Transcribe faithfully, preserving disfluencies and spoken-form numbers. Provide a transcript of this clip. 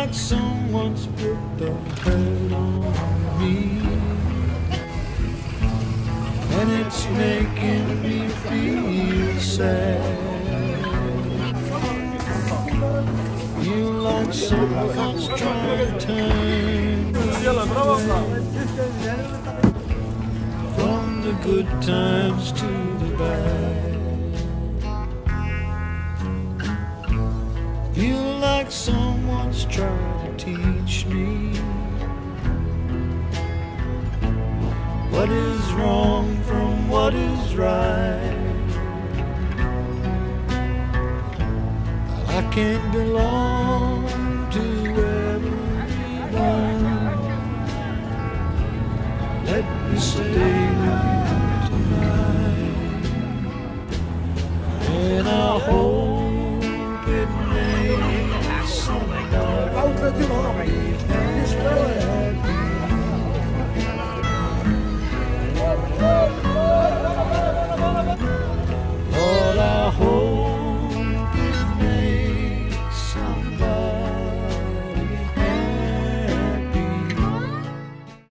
like someone's put the hurt on me, and it's making me feel sad. You like someone's trying to turn me away from the good times to the bad. Feel like someone's trying to teach me what is wrong from what is right. I can't belong to everyone. Let me stay with you tonight, and I'll hold